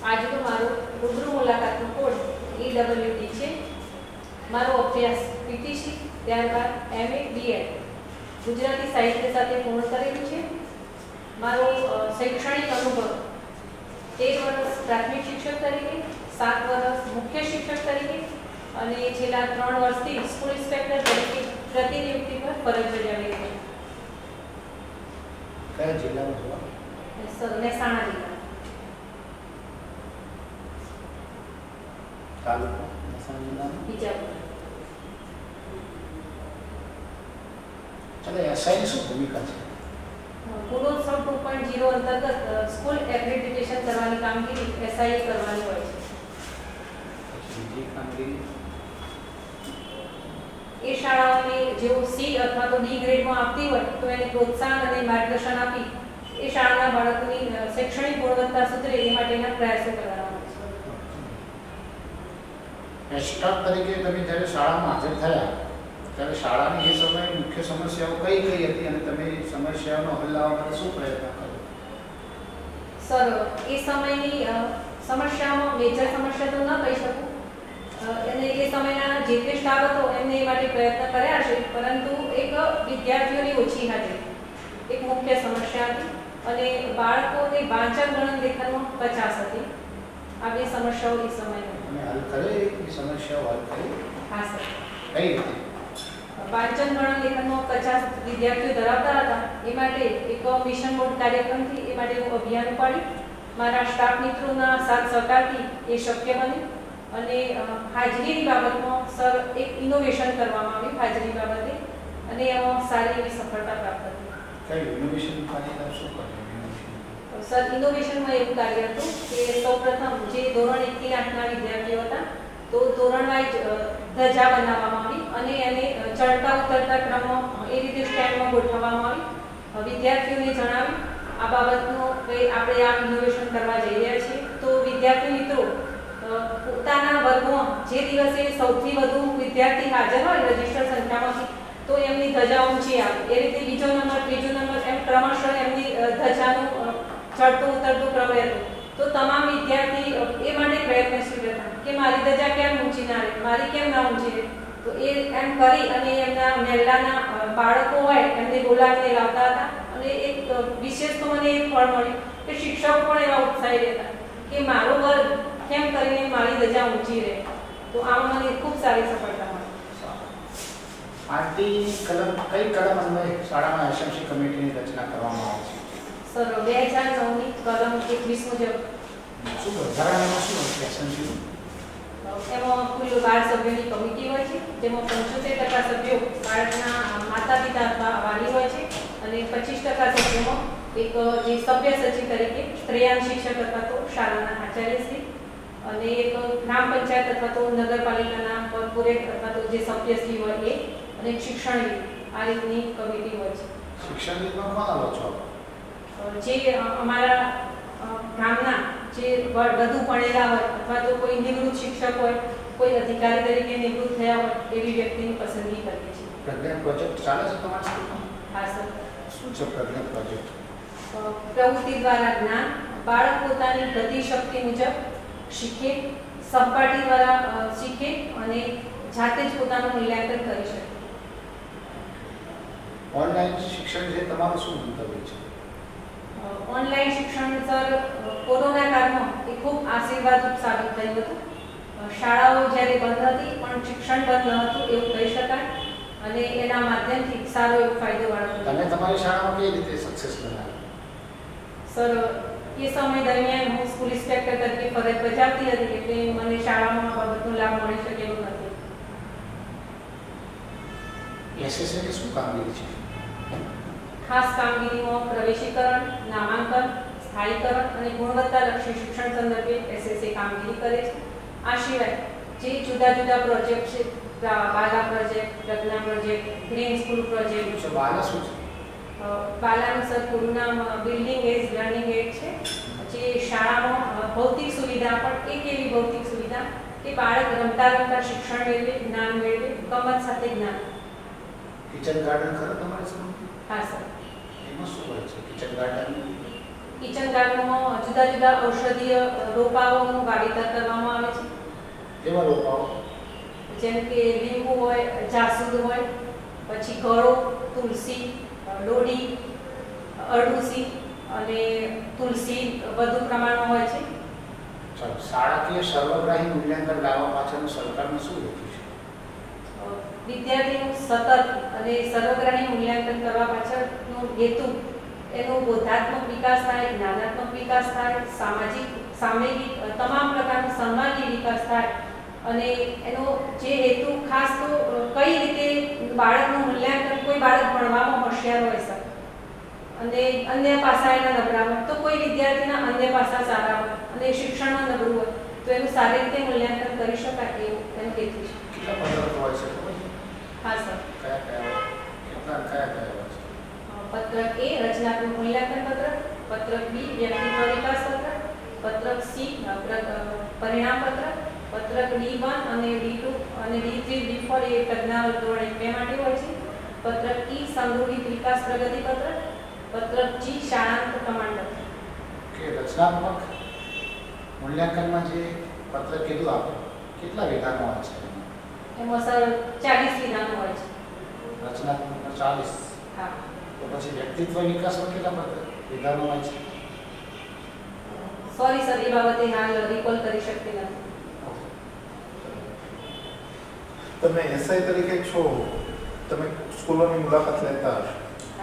આજનો મારો રૂબરૂ મુલાકાતનો કોડ EWD છે। મારો અભ્યાસ પીટીસી ત્યારબાદ MA BEd ગુજરાતી સાહિત્ય સાથે પૂર્ણ કરેલું છે। મારો શૈક્ષણિક અનુભવ 13 વર્ષ પ્રાથમિક શિક્ષક તરીકે, 7 વર્ષ મુખ્ય શિક્ષક તરીકે અને છેલ્લા 3 વર્ષથી સ્કૂલ ઇન્સ્પેક્ટર તરીકે પ્રતિનિયુક્તિ પર ફરજ બજાવી રહી છું। કયા જિલ્લામાં છો? સર, મહેસાણા જિલ્લા। તાલુકો મહેસાણા જિલ્લાનો બીજાપુર। ચાલો, એસઆઈની શું ભૂમિકા છે? ગુણોત્સવ 2.0 અંતર્ગત સ્કૂલ એક્રેડિટેશન કરવાની કામગીરી એસઆઈ કરવાની હોય છે। બીજી કામગીરી એ શાળાઓને જેઓ સી અથવા તો ડી ગ્રેડમાં આપતી હોય તો એને પ્રોત્સાહન અને માર્ગદર્શન આપી એ શાળાના બાળકોની શૈક્ષણિક ગુણવત્તા સુધરે એ માટેના પ્રયાસો કરવાના હોય છે। સ્ટાફ તરીકે તમે જ્યારે શાળામાં હાજર થયા ત્યારે શાળાની એ સમયે મુખ્ય સમસ્યાઓ કઈ કઈ હતી અને તમે સમસ્યાઓનો હલ લાવવા માટે શું પ્રયત્ન કર્યો? સર, એ સમયની સમસ્યામાં મેજર સમસ્યા તો ન કહી શકું અને એ સમયના જે તે સ્ટાફ હતો એમને એ માટે પ્રયત્ન કર્યા છે, પરંતુ એક વિદ્યાર્થીઓની ઓછી હાજરી એક મુખ્ય સમસ્યા હતી અને બાળકોની વાંચન ગણન લેખનમાં કચાશ હતી। આ બે સમસ્યાઓ એ સમયમાં તમે હલ કરી એ સમસ્યાઓ હલ કરી? હા સર। કઈ રીતે? વાંચન ગણન લેખનમાં કચાશ વિદ્યાર્થીઓ ધરાવતા હતા એ માટે એક મિશન મોડ કાર્યક્રમથી એ માટેનું અભિયાન ઉપાડ્યું। મારા સ્ટાફ મિત્રોના સાથ સહકારથી એ શક્ય બન્યું અને હાજરીની બાબતમાં સર એક ઇનોવેશન કરવામાં આવ્યું હાજરી બાબતે અને એમાં સારી એવી સફળતા પ્રાપ્ત થઈ। કઈ ઇનોવેશન કાર્ય શું કર્યું? સર, ઇનોવેશનમાં એવું કાર્ય હતું કે સૌપ્રથમ જે ધોરણ 1 થી 8ના વિદ્યાર્થીઓ હતા તો ધોરણ વાઇઝ ધજા બનાવવામાં આવી અને એને ચડતા ઉતરતા ક્રમમાં એ રીતે સ્ટેન્ડમાં ગોઠવવામાં આવી। વિદ્યાર્થીઓને જણાવ્યું આ બાબતનો કે આપણે આ ઇનોવેશન કરવા જઈ રહ્યા છીએ તો વિદ્યાર્થી મિત્રો પોતાના વર્ગમાં જે દિવસે સૌથી વધુ વિદ્યાર્થી હાજર હોય રજિસ્ટર સંખ્યામાંથી તો એમની ધજા ઊંચી આવે એ રીતે બીજો નંબર, ત્રીજો નંબર એમ ક્રમશઃ એમની ધજાનું ચડતો ઉતરતો ક્રમ રહેતો તો તમામ વિદ્યાર્થી એ માટે પ્રયત્નશીલ હતા કે મારી ધજા કેમ ઊંચી ના રહે, મારી કેમ ના ઊંચી રહે, તો એ એમ કરી અને એમના મહેલાના બાળકો હોય એમને બોલાવીને લાવતા હતા અને એક વિશેષ તો મને એક ફળ મળ્યું કે શિક્ષકો પણ એવા ઉત્સાહી રહેતા કે મારો વર્ગ કેમ કરીને મારી ધજા ઊંચી રહે, તો આમાં મને ખૂબ સારી સફળતા મળી। આરટી કલમ કઈ કલમ અન્વયે શાળામાં એસએમસી કમિટીની રચના કરવામાં આવે છે? સર, 2009ની કલમ 21 મુજબ શું વધારામાં શું છે એસએમસી? એમાં કુલ 12 સભ્યોની કમિટી હોય છે જેમાં 75% સભ્યો બાળકના માતા પિતા અથવા વાલી હોય છે અને 25% સભ્યોમાં એક જે સભ્ય સચિવ તરીકે શ્રેયાંશ શિક્ષક અથવા તો શાળાના આચાર્યશ્રી અને એક ગ્રામ પંચાયત અથવા તો નગરપાલિકાના કોર્પોરેટ અથવા તો જે સભ્યશ્રી હોય એ અને એક શિક્ષણવિદ આ રીતની કમિટી હોય છે। શિક્ષણવિદમાં કોણ આવો છો? જે અમારા ગામના જે વધુ ભણેલા હોય અથવા તો કોઈ નિવૃત્ત શિક્ષક હોય, કોઈ અધિકારી તરીકે નિવૃત્ત થયા હોય એવી વ્યક્તિની પસંદગી કરીએ છીએ। પ્રજ્ઞા પ્રોજેક્ટ ચાલે છે તમારા સ્કૂલમાં? હા સર। શું છે પ્રજ્ઞા પ્રોજેક્ટ? પ્રવૃત્તિ દ્વારા જ્ઞાન બાળક પોતાની ગતિશક્તિ મુજબ શીખે, સહપાઠી દ્વારા શીખે અને જાતે જ પોતાનું મૂલ્યાંકન કરી શકે। ઓનલાઈન શિક્ષણ છે તમારું શું મંતવ્ય છે? ઓનલાઈન શિક્ષણ સર કોરોના કાળમાં એ ખૂબ આશીર્વાદરૂપ સાબિત થયું હતું। શાળાઓ જ્યારે બંધ હતી પણ શિક્ષણ બંધ ન હતું એવું કહી શકાય અને એના માધ્યમથી સારો એવો ફાયદો વાળો તમે તમારી શાળામાં કઈ રીતે સક્સેસ બનાવી? સર, એ સમય દરમિયાન હું સ્કૂલ ઇન્સ્પેક્ટર તરીકે ફરજ બજાવતી હતી એટલે મને શાળામાં આ બાબતનો લાભ મળી શકે એવું નથી। એસએસની શું કામગીરી છે? ખાસ કામગીરીમાં પ્રવેશીકરણ, નામાંકન, સ્થાયીકરણ અને ગુણવત્તાલક્ષી શિક્ષણ સંદર્ભે એસએસએ કામગીરી કરે છે। આ સિવાય જે જુદા જુદા પ્રોજેક્ટ છે, BaLA project, Pragya project, green school project. BaLA શું છે? બાલાનું સર પૂરું નામ બિલ્ડિંગ એજ લર્નિંગ એડ છે, જે શાળામાં ભૌતિક સુવિધા પણ એક એવી ભૌતિક સુવિધા કે બાળક રમતા રમતા શિક્ષણ મેળવે, જ્ઞાન મેળવે, ગમત સાથે જ્ઞાન। કિચન ગાર્ડન ખરો તમારે સ્કૂલમાં? હા સર। એમાં શું હોય છે કિચન ગાર્ડન? કિચન ગાર્ડનમાં જુદા જુદા ઔષધીય રોપાઓનું વાવેતર કરવામાં આવે છે. કેવા રોપાઓ? જેમ કે લીંબુ હોય, જાસૂદ હોય, પછી ગળો, તુલસી, લોડી, અરડુસી અને તુલસી વધુ પ્રમાણમાં હોય છે. શાળાકીય સર્વગ્રાહી મૂલ્યાંકન લાવવા પાછળનું સરકારનું શું હેતુ છે? વિદ્યાર્થીનું સતત અને સર્વગ્રાહી મૂલ્યાંકન કરવા પાછળનો હેતુ એનો બોધાત્મક વિકાસ થાય, જ્ઞાનાત્મક વિકાસ થાય, સામાજિક તમામ પ્રકારનો સન્માનીય વિકાસ થાય અને એનો જે હેતુ ખાસ તો કઈ રીતે બાળકનું મૂલ્યાંકન, કોઈ બાળક ભણવામાં હોશિયાર હોય છે અને અન્ય પાસા એના નબળા હોય તો કોઈ વિદ્યાર્થીના અન્ય પાસા સારા હોય અને શિક્ષણમાં નબળું હોય તો એનું સારી રીતે મૂલ્યાંકન કરી શકાય એવું એનો હેતુ છે. કેટલા પત્રકો હોય છે? હા સર. કયા હોય છે? પત્રક એ રચનાત્મક મૂલ્યાંકન પત્રક, પત્રક બી વ્યક્તિત્વ વિકાસ પત્રક, પત્રક સી પરિણામ પત્રક, પત્રક D1 અને D2 અને D3 D4 એ પ્રજ્ઞા ધોરણ 2 માટે હોય છે, પત્રક E સંગ્રહિત વિકાસ પ્રગતિ પત્રક, પત્રક G શાળાંત પ્રમાણપત્ર. કે રચનાત્મક મૂલ્યાંકનમાં જે પત્રક કીધું આપણે કેટલા વિધાનો હોય છે? એમાં સર 40 વિધાનો હોય છે. રચનાત્મકમાં 40. હા. તો પછી વ્યક્તિત્વ વિકાસમાં કેટલા વિધાનો હોય છે? સોરી સર, એ બાબતે હાલ રિકોલ કરી શકતી નથી. તમે એસઆઈ તરીકે છો, તમે સ્કૂલોની મુલાકાત લેતા હશો.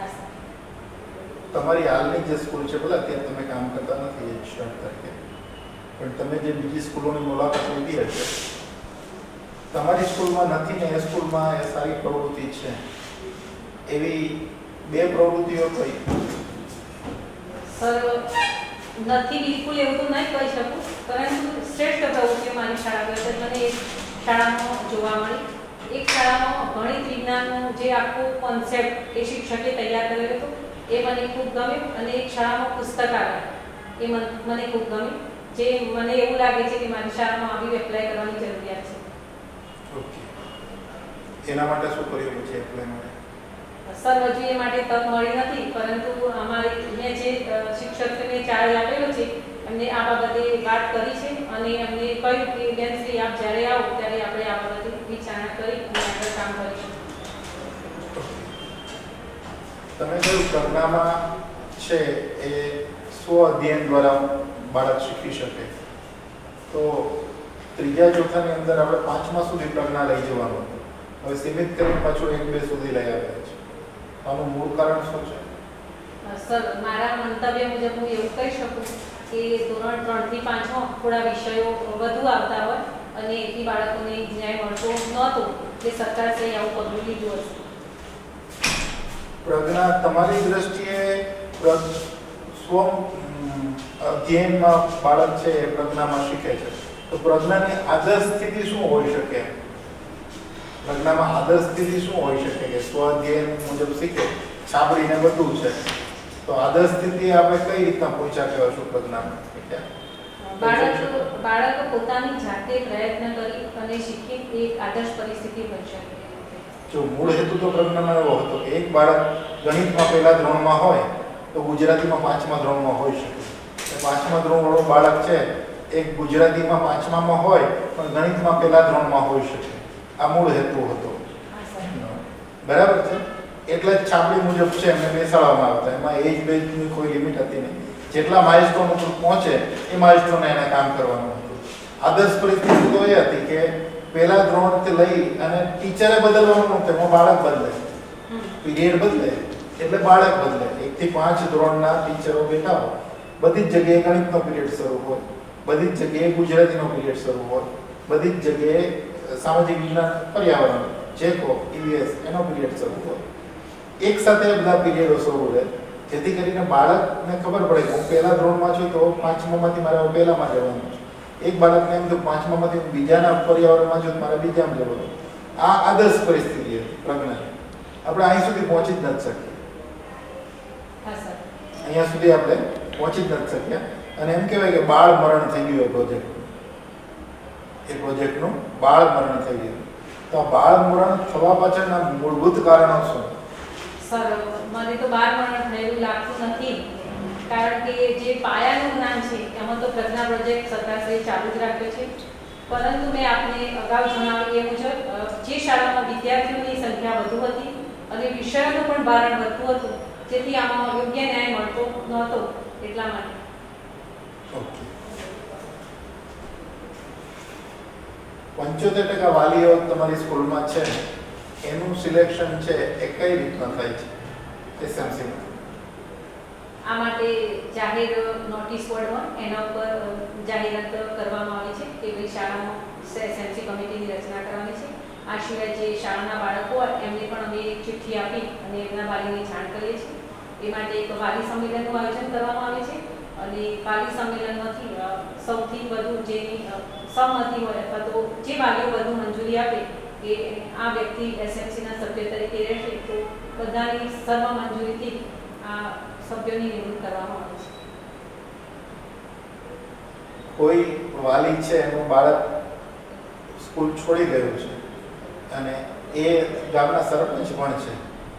તમારી હાલની જે સ્કૂલ છે, ભલે અત્યારે તમે કામ કરતા નથી એડમિનિસ્ટ્રેટર તરીકે, પણ તમે જે બીજી સ્કૂલોની મુલાકાત લીધી હશે, તમારી સ્કૂલમાં નથી ને એ સ્કૂલમાં એ સારી પ્રવૃત્તિ છે એવી બે પ્રવૃત્તિઓ કઈ? સર નથી બિલકુલ એવું તો નહીં કહી શકું, પરંતુ શ્રેષ્ઠ પ્રવૃત્તિઓ મારી શાળા મને એક શાળામાં જોવા મળી. એક શાળામાં ગણિત વિજ્ઞાનનો જે આખો કોન્સેપ્ટ એ શિક્ષકે તૈયાર કરેલો હતો એ મને ખૂબ ગમ્યું અને એક શાળામાં પુસ્તકાલય એ મને ખૂબ ગમ્યું, જે મને એવું લાગે છે કે મારી શાળામાં આવી એપ્લાય કરવાની જરૂરિયાત છે. ઓકે, એના માટે શું કર્યું પછી એપ્લાય માટે? સર હજુ એ માટે તક મળી નથી, પરંતુ અમારે મેં જે શિક્ષકને ચાર્જ આપેલો છે એમને આ બાબતે વાત કરી છે અને એમને કહ્યું કે બેન શ્રી આપ જ્યારે આવો ત્યારે આપણે આ બાબતે વિચારણા કરી અને આગળ કામ કરીશું. તમે કહ્યું પ્રજ્ઞામાં છે એ સ્વ અધ્યયન દ્વારા બાળક શીખી શકે, તો ત્રીજા ચોથાની અંદર આપણે પાંચમા સુધી પ્રજ્ઞા લઈ જવાનું હતું, હવે સીમિત કરીને પાછું 1-2 સુધી લઈ આવ્યા છે. આનું મૂળ કારણ શું છે? સર મારા મંતવ્ય મુજબ હું એવું કહી શકું કે ધોરણ 3 થી 5માં થોડા વિષયો વધુ આવતા હોય અને એથી બાળકોને ન્યાય મળતો નહોતો એટલે સરકારશ્રીએ આવું પગલું લીધું હશે. પ્રજ્ઞા તમારી દ્રષ્ટિએ સ્વ અધ્યયનમાં બાળક છે એ પ્રજ્ઞામાં શીખે છે, તો પ્રજ્ઞાની આદર્શ સ્થિતિ શું હોઈ શકે? પ્રજ્ઞામાં આદર્શ સ્થિતિ શું હોઈ શકે કે સ્વ અધ્યયન મુજબ શીખે, સાંભળીને બધું છે, તો આદર્શ સ્થિતિ આપણે કઈ રીતના પહોંચ્યા કહેશું પ્રજ્ઞામાં? બાળક પોતાની જાતે પ્રયત્ન કરી અને શીખી એક આદર્શ પરિસ્થિતિ બની શકે. જો મૂળ હેતુ તો પ્રજ્ઞાનો એવો હતો કે એક બાળક ગણિતમાં પહેલા ધોરણમાં હોય તો ગુજરાતીમાં 5મા ધોરણમાં હોઈ શકે. પાંચમા ધોરણવાળો બાળક છે એક ગુજરાતીમાં 5મામાં હોય પણ ગણિતમાં પહેલા ધોરણમાં હોઈ શકે. આ મૂળ હેતુ હતો, બરાબર છે. એટલે જ છાપડી મુજબ છે એમને બેસાડવામાં આવતા, એમાં એજ બેજની કોઈ લિમિટ હતી નહીં. જેટલા માઇલસ્ટોન ઉપર પહોંચે એ માઇલસ્ટોન એને કામ કરવાનું હતું. આદર્શ પરિસ્થિતિ તો એ હતી કે પહેલા ધોરણથી લઈ અને ટીચરે બદલવાનું નહોતું, એમાં બાળક બદલે, પીરિયડ બદલે એટલે બાળક બદલે. 1 થી 5 ધોરણના ટીચરો બેઠા હોય, બધી જ જગ્યાએ ગણિતનો પીરિયડ શરૂ હોય, બધી જ જગ્યાએ ગુજરાતીનો પીરિયડ શરૂ હોય, બધી જ જગ્યાએ સામાજિક વિજ્ઞાન પર્યાવરણ જે કહો EVS એનો પીરિયડ શરૂ હોય. એક સાથે બધા પીરિયડો શરૂ રહે, જેથી કરીને બાળકને ખબર પડે કે હું પહેલા ધોરણમાં છું તો 5મામાંથી મારે પહેલામાં જવાનું છે. એક બાળકને એમ તો 5મામાંથી બીજાના પર્યાવરણમાં છું તો મારે બીજામાં જવાનું. આ આદર્શ પરિસ્થિતિ હતી પ્રજ્ઞા. આપણે અહીં સુધી પહોંચી જ નથી શકીએ, અહીંયા સુધી આપણે પહોંચી જ નથી શક્યા. અને એમ કહેવાય કે બાળ મરણ થઈ ગયું એ પ્રોજેક્ટનું બાળ મરણ થઈ ગયું. તો આ બાળ મરણ થવા પાછળના મૂળભૂત કારણો શું? સર મને તો બાળ મરણ થયેલું લાગતું નથી, કારણ કે જે પાયાનું જ્ઞાન છે એમાં તો પ્રજ્ઞા પ્રોજેક્ટ સરકારશ્રીએ ચાલુ જ રાખ્યો છે, પરંતુ મેં આપને અગાઉ જણાવ્યું એ મુજબ જે શાળામાં વિદ્યાર્થીઓની સંખ્યા વધુ હતી અને વિષયોનું પણ ભારણ વધતું હતું, જેથી આમાં યોગ્ય ન્યાય મળતો નહોતો, એટલા માટે. ઓકે. 75% વાલીઓ તમારી સ્કૂલમાં છે, એનું સિલેક્શન છે એ કઈ રીતના થાય છે એસએમસીમાં? આ માટે જાહેર નોટિસ બોર્ડમાં એના ઉપર જાહેરાત કરવામાં આવી છે કે ભાઈ શાળામાં એસએમસી કમિટીની રચના કરવાની છે. આ સિવાય જે શાળાના બાળકો હોય એમને પણ અમે એક ચિઠ્ઠી આપી અને એમના વાલીની જાણ કરીએ છીએ. એ માટે એક વાલી સંમેલનનું આયોજન કરવામાં આવે છે અને વાલી સંમેલનમાંથી સૌથી વધુ જેની સહમતિ હોય અથવા તો જે વાલીઓ વધુ મંજૂરી આપે કે આ વ્યક્તિ એસએમસીના સભ્ય તરીકે રહેશે, તો બધાની સર્વ મંજૂરીથી આ સભ્યોની નિમણૂક કરવામાં આવે છે. કોઈ વાલી છે એનું બાળક સ્કૂલ છોડી ગયું છે અને એ ગામના સરપંચ પણ છે,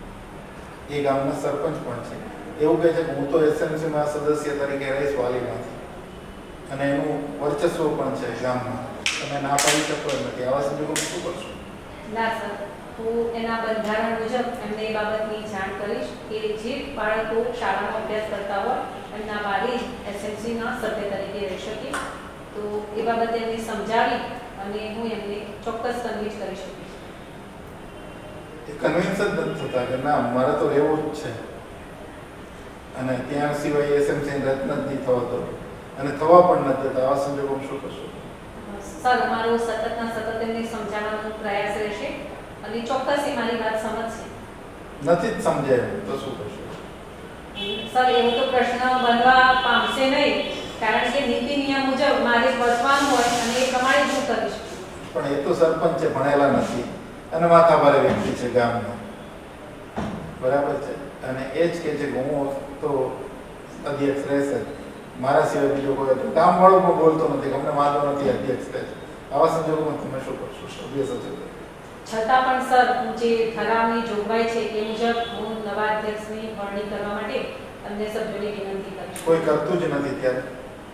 એવું કહે છે કે હું તો એસએમસીમાં સદસ્ય તરીકે રહીશ વાલીમાંથી અને એનું વર્ચસ્વ પણ છે ગામમાં, તમે ના પાડી શકો એમ નથી, આવા સંજોગોમાં શું કરશો? ના સર, હું એના બંધારણ મુજબ એમને એ બાબતની જાણ કરીશ કે જે બાળકો શાળામાં અભ્યાસ કરતા હોય એમના વાલી એસએમસીના સભ્ય તરીકે રહી શકે, તો એ બાબતે એમને સમજાવી અને હું એમને ચોક્કસ કન્વિન્સ કરી શકીશ. કન્વિન્સ જ નથી થતા કે ના મારે તો રહેવું જ છે અને ત્યાં સિવાય એસએમસીની રચના જ નહીં થવા દો અને થવા પણ નથી દેતા, આવા સંજોગોમાં શું કરશો? સર, મારો સતતના સતત એમને સમજાવવાનો પ્રયાસ રહેશે અને ચોક્કસ એ મારી વાત સમજશે. નથી જ સમજે તો શું કરશો? સર, એવો તો પ્રશ્ન બનવા પામશે નહીં, કારણ કે નીતિ નિયમ મુજબ મારે વર્તવાનું હોય અને એ પ્રમાણે જ હું કરીશ. પણ એ તો સરપંચ છે, ભણેલા નથી અને માથાભારે વ્યક્તિ છે ગામનો, બરાબર છે, અને એ જ કે છે કે હું તો અધ્યક્ષ રહેશે, મારા સિવાય બીજો કોઈ ગામવાળો પણ બોલતો નથી, અમને વાંધો નથી અધ્યક્ષ રહે છે. આવા સંજોગોમાં તમે શું કરશો? સભ્ય સચિવ છતાં પણ સર, જે ઠરાવની જોગવાઈ છે એ મુજબ હું નવા અધ્યક્ષની વરણી કરવા માટે અમને સભ્યોને વિનંતી કરીશ. કોઈ કરતું જ નથી ત્યારે?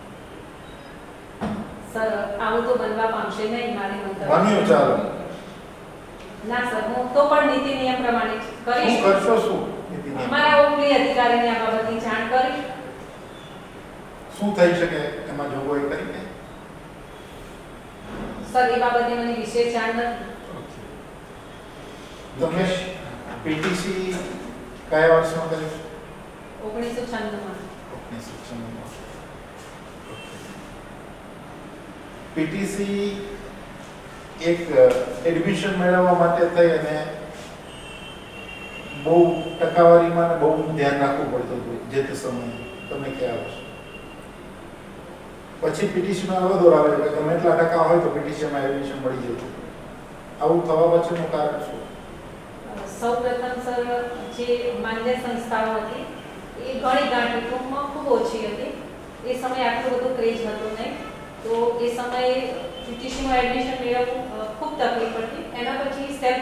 સર, આવું તો બનવા પામશે નહીં મારી મંતવ્ય. બન્યું, ચાલો. ના સર, હું તો પણ નીતિ નિયમ પ્રમાણે કરીશ. શું કરશો? શું નીતિ નિયમ? અમારા ઉપરી અધિકારીને આ બાબતની જાણ કરીશ. શું થઈ શકે એમાં જોગવાઈ કરી કે? સર, એ બાબતે મને વિશેષ જાણ નથી. તમે પીટીસી કયા વર્ષમાં કર્યું? 1996માં. 1996માં. પીટીસી એક એડમિશન મેળવવા માટે થઈ અને બહુ ટકાવારીમાં બહુ ધ્યાન રાખવું પડતું હતું જે તે સમયે. તમે ક્યાં આવશો? પછી પીટીસીમાં એવો દોર આવે કે તમે એટલા ટકા હોય તો પીટીસીમાં એડમિશન મળી જતું. આવું થવા પાછળનું કારણ શું? સૌપ્રથમ સર, જે માન્ય સંસ્થાઓ હતી એ ઘણી ગાંઠી ટૂંકમાં ખૂબ ઓછી હતી. એ સમયે આટલો બધો ક્રેઝ હતો નહીં, તો એ સમયે પીટીસીમાં એડમિશન મેળવવું ખૂબ તકલીફ પડતી. એના પછી સેલ્ફ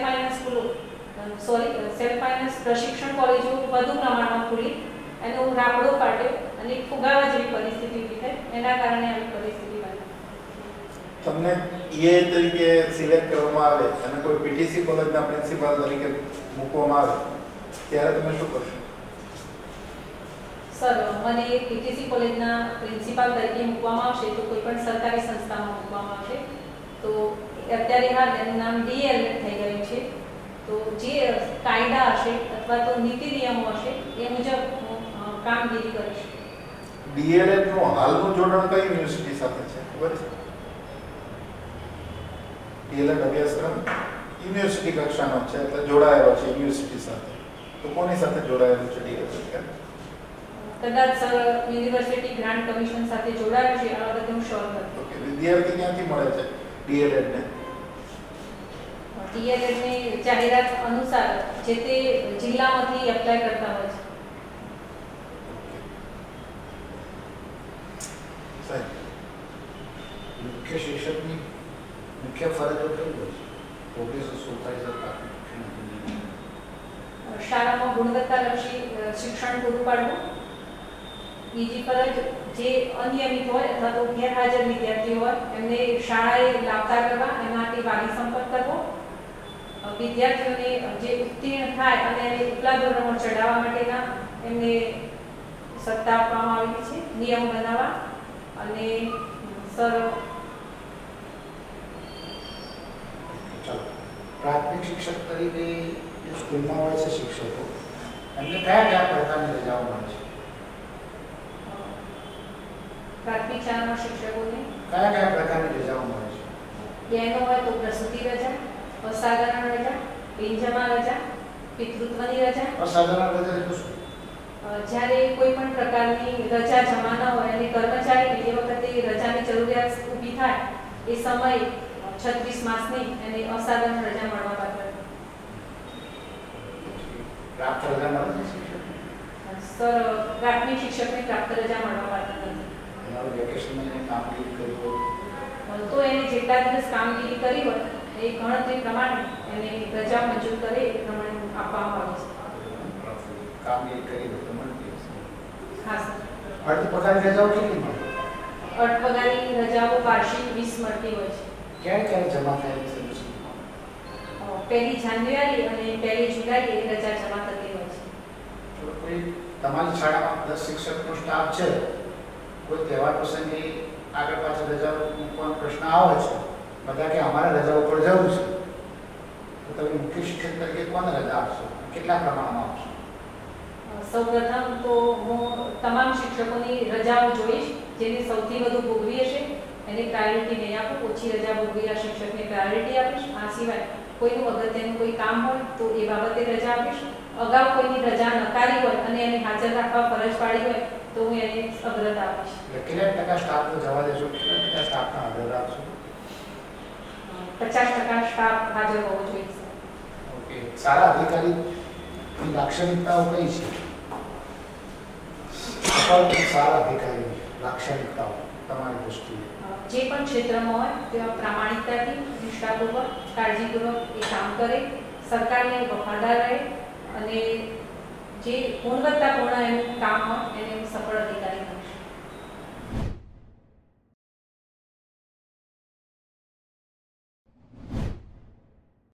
ફાઇનાન્સ પ્રશિક્ષણ કોલેજો વધુ પ્રમાણમાં ખુલી, એનો રાપડો કાઢ્યો અને ફુગાવા જેવી પરિસ્થિતિ ઊભી થઈ. એના કારણે આવી પરિસ્થિતિ બની. તમને ઈએ તરીકે સિલેક્ટ કરવામાં આવે અને કોઈ પીટીસી કોલેજના પ્રિન્સિપાલ તરીકે મૂકવામાં આવે ત્યારે તમે શું કરશો? સર, મને પીટીસી કોલેજના પ્રિન્સિપાલ તરીકે મૂકવામાં આવશે તો કોઈ પણ સરકારી સંસ્થામાં મૂકવામાં આવશે, તો અત્યારે હાલ એનું નામ ડીએલએડ થઈ ગયું છે. તો જે કાયદા હશે અથવા તો નીતિ નિયમો હશે એ મુજબ હું કામગીરી કરીશ. ડીએલએડ નું હાલનું જોડાણ કઈ યુનિવર્સિટી સાથે છે ખબર છે? ડીએલએડ અભ્યાસક્રમ યુનિવર્સિટી કક્ષાનો છે એટલે જોડાયેલો છે યુનિવર્સિટી સાથે. તો કોની સાથે જોડાયેલો છે ડીએલએડ? કદાચ સર યુનિવર્સિટી ગ્રાન્ટ કમિશન સાથે જોડાયેલું છે, આ બાબતે હું શ્યોર નથી. ઓકે, વિદ્યાર્થી ક્યાંથી મળે છે ડીએલએડ ને? ડીએલએડ ની જાહેરાત અનુસાર જે તે જિલ્લામાંથી એપ્લાય કરતા હોય છે. સાહેબ, મુખ્ય શિક્ષકની મુખ્ય ફરજો કઈ હોય છે? પ્રોફેસર શું થાય છે? શાળામાં ગુણવત્તાલક્ષી શિક્ષણ પૂરું પાડવું, બીજી ફરજ જે અનિયમિત હોય અથવા તો ગેરહાજર વિદ્યાર્થીઓ હોય એમને શાળાએ લાવતા કરવા, એના માટે વાલી સંપર્ક કરવો, વિદ્યાર્થીઓને જે ઉત્તીર્ણ થાય અને એને ઉપલા ધોરણો ચડાવવા માટેના એમને સત્તા આપવામાં આવેલી છે, નિયમ બનાવવા. અને સર પ્રાથમિક શિક્ષક તરીકે જે સ્કૂલમાં હોય છે શિક્ષકો, એમને કયા કયા પ્રકારની રજાઓ મળે છે? પ્રાથમિક શાળાના શિક્ષકોને કયા કયા પ્રકારની રજાઓ મળે છે? બહેનો હોય તો પ્રસૂતિ રજા, અસાધારણ રજા, બિનજમા રજા, પિતૃત્વની રજા. અસાધારણ રજા એટલે શું? જ્યારે કોઈ પણ પ્રકારની રજા જમા ન હોય અને કર્મચારીને એ વખતે રજાની જરૂરિયાત ઊભી થાય એ સમયે 36 માસની એને અસાધારણ રજા મળવા પાત્ર. પ્રાપ્ત રજા મળે છે? સર, પ્રાથમિક શિક્ષકને પ્રાપ્ત રજા મળવા પાત્ર નથી. એના વેકેશનમાં કામગીરી કરી હોય તો એને જેટલા દિવસ કામગીરી કરી હોય એ ગણતરી પ્રમાણે એને રજા મંજૂર કરે એ પ્રમાણે આપવામાં આવે છે. કામગીરી કરી હોય તો મળતી હશે. હા સર. અર્ધ પગારની રજાઓ કેટલી મળે? અર્ધ પગારની રજાઓ વાર્ષિક 20 મળતી હોય છે. ક્યારે ક્યારે જમા થાય છે? 1 જાન્યુઆરી અને 1 જુલાઈ એ રજા જમા થતી હોય છે. જો કોઈ તમારી શાળામાં 10 શિક્ષકનો સ્ટાફ છે, કોઈ તહેવાર પ્રસંગે આગળ પાછળ રજાઓ મૂકવાનો પ્રશ્ન આવે છે, બધા કે અમારે રજા ઉપર જવું છે, તો તમે મુખ્ય શિક્ષક તરીકે કોને રજા આપશો, કેટલા પ્રમાણમાં આપશો? સૌપ્રથમ તો હું તમામ શિક્ષકોની રજાઓ જોઈશ, જેને સૌથી વધુ ભોગવી હશે એને પ્રાયોરિટી નહીં આપું, ઓછી રજા ભોગવેલા શિક્ષકને પ્રાયોરિટી આપીશ. આ સિવાય કોઈનું અગત્યનું કોઈ કામ હોય તો એ બાબતે રજા આપીશ. અગાઉ કોઈની રજા નકારી હોય અને એને હાજર રાખવા ફરજ પાડી હોય તો હું એને અગ્રતા આપીશ. કેટલા ટકા સ્ટાફને જવા દેશો, કેટલા ટકા સ્ટાફને હાજર રાખશો? 50% સ્ટાફ હાજર હોવો જોઈએ. ઓકે. સારા અધિકારીની લાક્ષણિકતાઓ કઈ છે? સારા અધિકારી લાક્ષણિકતાઓ તમારી દૃષ્ટિએ જે પણ ક્ષેત્રમાં હોય તેમાં પ્રામાણિકતાથી, નિષ્ઠાપૂર્વક, કાળજીપૂર્વક એ કામ કરે, સરકારને વફાદાર રહે અને જે ગુણવત્તાપૂર્ણ એનું કામ હોય એને સફળ અધિકારી